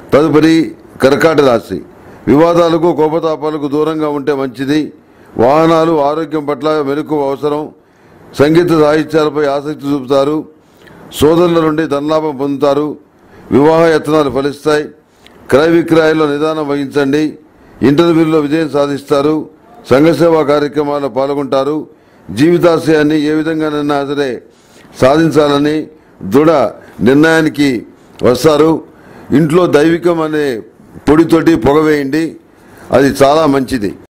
తదుపరి కర్కాటక రాశి. వివాదాలకు కోపతాపాలకు దూరంగా ఉంటే మంచిది. వాహనాలు ఆరోగ్యం పట్ల మెలకువ అవసరం. సంగీత సాహిత్యాలపై ఆసక్తి చూపుతారు. సోదరుల నుండి ధనలాభం పొందుతారు. వివాహ యత్నాలు ఫలిస్తాయి. క్రయ విక్రయాల్లో నిదానం వహించండి. ఇంటర్వ్యూల్లో విజయం సాధిస్తారు. సంఘసేవా కార్యక్రమాల్లో పాల్గొంటారు. జీవితాశయాన్ని ఏ విధంగానైనా సరే సాధించాలని దృఢ నిర్ణయానికి వస్తారు. ఇంట్లో దైవికం అనే పొడితోటి పొగవేయండి, అది చాలా మంచిది.